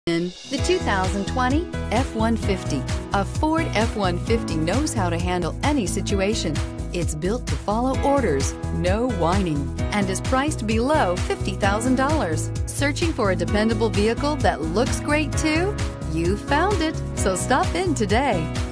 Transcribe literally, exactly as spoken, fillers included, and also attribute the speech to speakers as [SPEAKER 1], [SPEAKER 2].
[SPEAKER 1] In the two thousand twenty F one fifty. A Ford F one fifty knows how to handle any situation. It's built to follow orders, no whining, and is priced below fifty thousand dollars. Searching for a dependable vehicle that looks great too? You found it, so stop in today.